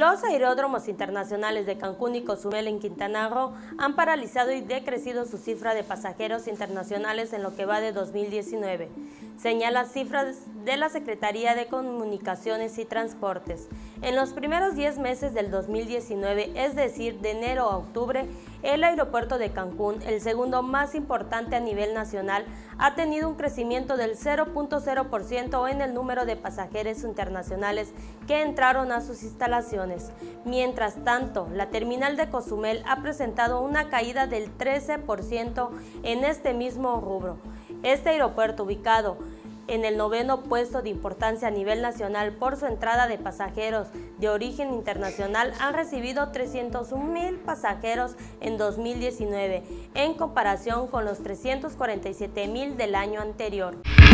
Los aeródromos internacionales de Cancún y Cozumel en Quintana Roo han paralizado y decrecido su cifra de pasajeros internacionales en lo que va de 2019, señala cifras de la Secretaría de Comunicaciones y Transportes. En los primeros 10 meses del 2019, es decir, de enero a octubre, el aeropuerto de Cancún, el segundo más importante a nivel nacional, ha tenido un crecimiento del 0.0% en el número de pasajeros internacionales que entraron a sus instalaciones. Mientras tanto, la terminal de Cozumel ha presentado una caída del 13% en este mismo rubro. Este aeropuerto, ubicado en el 9º puesto de importancia a nivel nacional por su entrada de pasajeros de origen internacional, han recibido 301,000 pasajeros en 2019, en comparación con los 347,000 del año anterior.